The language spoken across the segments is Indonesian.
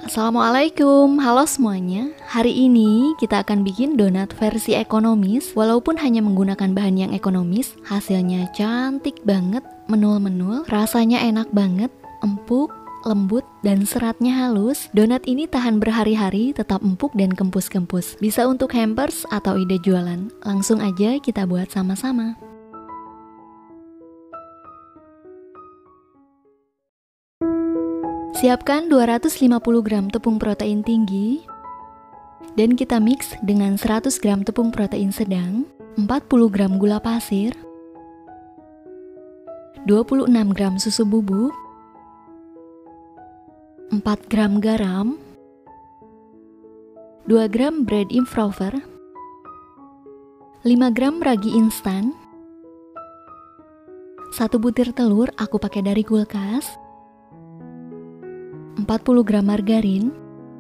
Assalamualaikum, halo semuanya. Hari ini kita akan bikin donat versi ekonomis. Walaupun hanya menggunakan bahan yang ekonomis, hasilnya cantik banget, menul-menul, rasanya enak banget, empuk, lembut, dan seratnya halus. Donat ini tahan berhari-hari, tetap empuk dan kempus-kempus. Bisa untuk hampers atau ide jualan. Langsung aja kita buat sama-sama. Siapkan 250 gram tepung protein tinggi dan kita mix dengan 100 gram tepung protein sedang, 40 gram gula pasir, 26 gram susu bubuk, 4 gram garam, 2 gram bread improver, 5 gram ragi instan, 1 butir telur aku pakai dari kulkas, 40 gram margarin.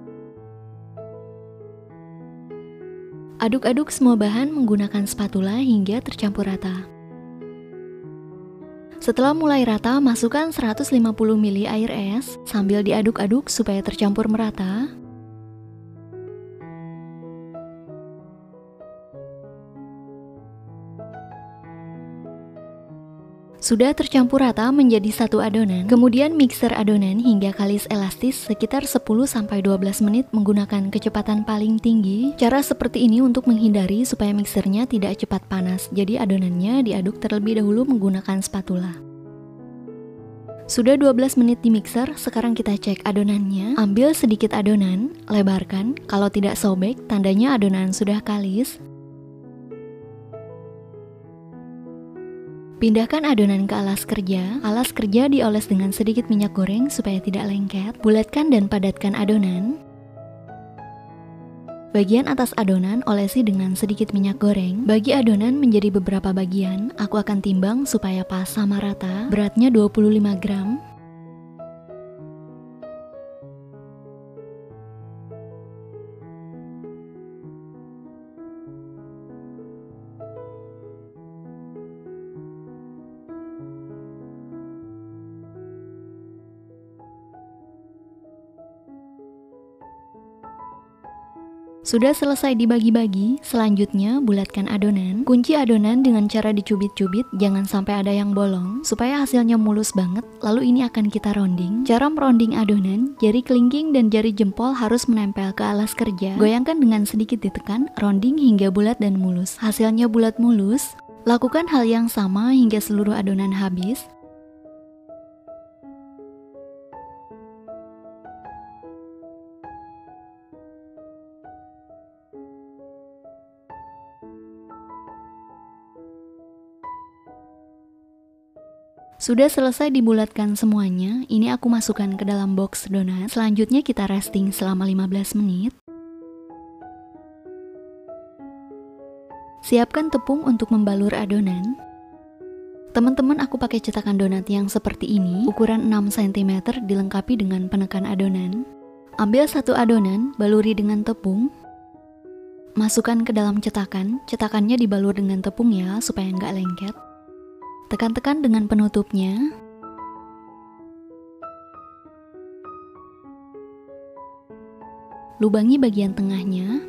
Aduk-aduk semua bahan menggunakan spatula hingga tercampur rata. Setelah mulai rata, masukkan 150 ml air es sambil diaduk-aduk supaya tercampur merata. Sudah tercampur rata menjadi satu adonan, kemudian mixer adonan hingga kalis elastis sekitar 10-12 menit menggunakan kecepatan paling tinggi. Cara seperti ini untuk menghindari supaya mixernya tidak cepat panas, jadi adonannya diaduk terlebih dahulu menggunakan spatula. Sudah 12 menit di mixer, sekarang kita cek adonannya. Ambil sedikit adonan, lebarkan, kalau tidak sobek, tandanya adonan sudah kalis. Pindahkan adonan ke alas kerja. Alas kerja dioles dengan sedikit minyak goreng supaya tidak lengket. Bulatkan dan padatkan adonan. Bagian atas adonan olesi dengan sedikit minyak goreng. Bagi adonan menjadi beberapa bagian, aku akan timbang supaya pas sama rata. Beratnya 25 gram. Sudah selesai dibagi-bagi, selanjutnya bulatkan adonan. Kunci adonan dengan cara dicubit-cubit, jangan sampai ada yang bolong, supaya hasilnya mulus banget. Lalu ini akan kita rounding. Cara meronding adonan, jari kelingking dan jari jempol harus menempel ke alas kerja. Goyangkan dengan sedikit ditekan, rounding hingga bulat dan mulus. Hasilnya bulat mulus. Lakukan hal yang sama hingga seluruh adonan habis. Sudah selesai dibulatkan semuanya, ini aku masukkan ke dalam box donat. Selanjutnya kita resting selama 15 menit. Siapkan tepung untuk membalur adonan. Teman-teman, aku pakai cetakan donat yang seperti ini, ukuran 6 cm dilengkapi dengan penekan adonan. Ambil satu adonan, baluri dengan tepung. Masukkan ke dalam cetakan, cetakannya dibalur dengan tepung ya, supaya nggak lengket. Tekan-tekan dengan penutupnya. Lubangi bagian tengahnya.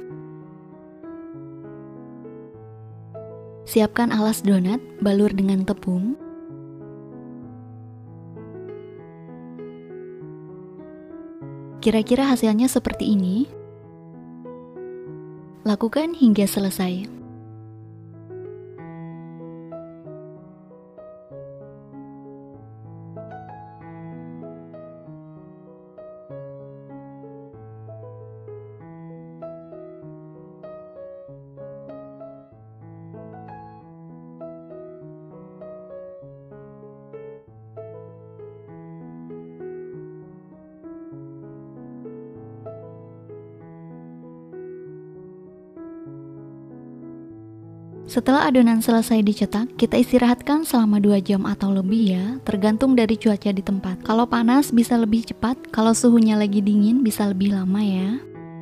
Siapkan alas donat, balur dengan tepung. Kira-kira hasilnya seperti ini. Lakukan hingga selesai. Setelah adonan selesai dicetak, kita istirahatkan selama 2 jam atau lebih ya, tergantung dari cuaca di tempat. Kalau panas bisa lebih cepat, kalau suhunya lagi dingin bisa lebih lama ya.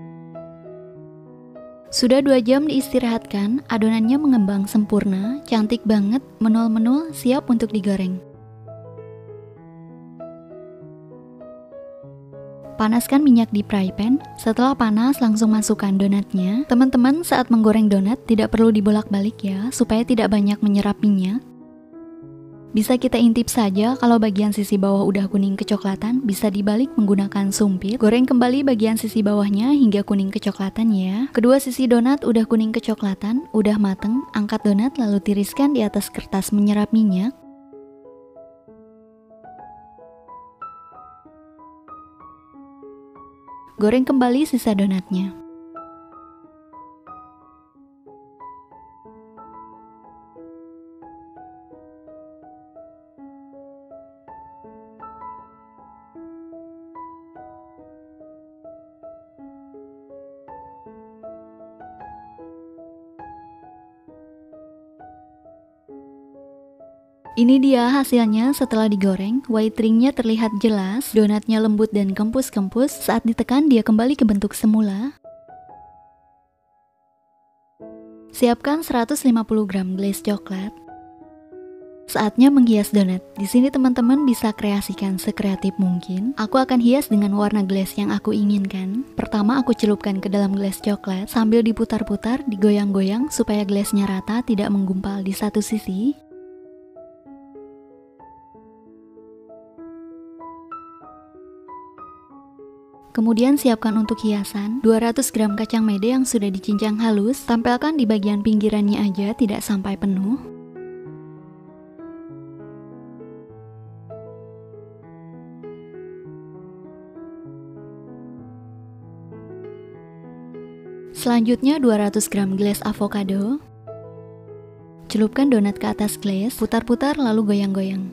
Sudah 2 jam diistirahatkan, adonannya mengembang sempurna, cantik banget, menul-menul, siap untuk digoreng. Panaskan minyak di fry pan. Setelah panas, langsung masukkan donatnya. Teman-teman, saat menggoreng donat tidak perlu dibolak-balik ya, supaya tidak banyak menyerap minyak. Bisa kita intip saja kalau bagian sisi bawah udah kuning kecoklatan, bisa dibalik menggunakan sumpit. Goreng kembali bagian sisi bawahnya hingga kuning kecoklatan ya. Kedua sisi donat udah kuning kecoklatan, udah mateng. Angkat donat lalu tiriskan di atas kertas menyerap minyak. Goreng kembali sisa donatnya. Ini dia hasilnya setelah digoreng. White ringnya terlihat jelas, donatnya lembut dan kempus-kempus. Saat ditekan dia kembali ke bentuk semula. Siapkan 150 gram glaze coklat. Saatnya menghias donat. Di sini teman-teman bisa kreasikan sekreatif mungkin. Aku akan hias dengan warna glaze yang aku inginkan. Pertama aku celupkan ke dalam glaze coklat sambil diputar-putar, digoyang-goyang supaya glaze-nya rata, tidak menggumpal di satu sisi. Kemudian siapkan untuk hiasan 200 gram kacang mede yang sudah dicincang halus. Tempelkan di bagian pinggirannya aja, tidak sampai penuh. Selanjutnya 200 gram glaze avocado. Celupkan donat ke atas glaze, putar-putar lalu goyang-goyang.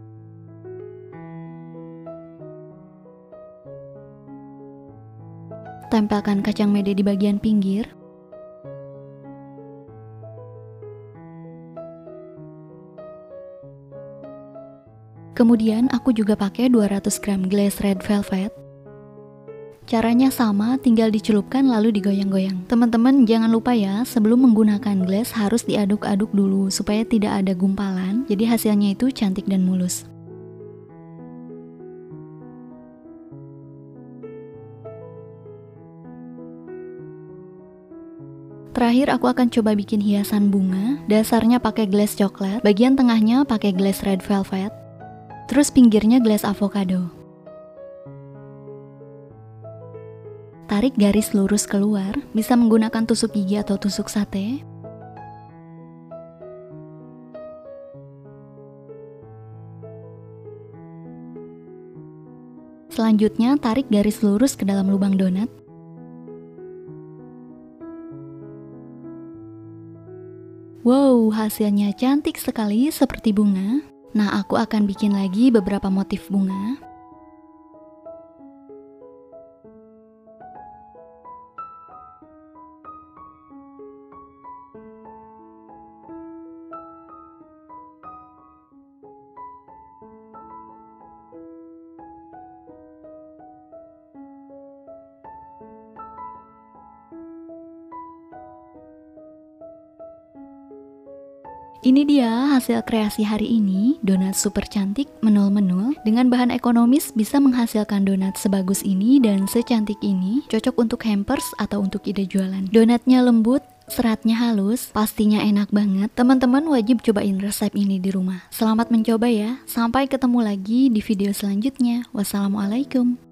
Tempelkan kacang mede di bagian pinggir. Kemudian aku juga pakai 200 gram glaze red velvet. Caranya sama, tinggal dicelupkan lalu digoyang-goyang. Teman-teman jangan lupa ya, sebelum menggunakan glaze harus diaduk-aduk dulu supaya tidak ada gumpalan. Jadi hasilnya itu cantik dan mulus. Terakhir aku akan coba bikin hiasan bunga. Dasarnya pakai glaze coklat, bagian tengahnya pakai glaze red velvet, terus pinggirnya glaze avocado. Tarik garis lurus keluar, bisa menggunakan tusuk gigi atau tusuk sate. Selanjutnya tarik garis lurus ke dalam lubang donat. Wow, hasilnya cantik sekali seperti bunga. Nah, aku akan bikin lagi beberapa motif bunga. Ini dia hasil kreasi hari ini, donat super cantik, menul-menul. Dengan bahan ekonomis bisa menghasilkan donat sebagus ini dan secantik ini. Cocok untuk hampers atau untuk ide jualan. Donatnya lembut, seratnya halus, pastinya enak banget. Teman-teman wajib cobain resep ini di rumah. Selamat mencoba ya, sampai ketemu lagi di video selanjutnya. Wassalamualaikum.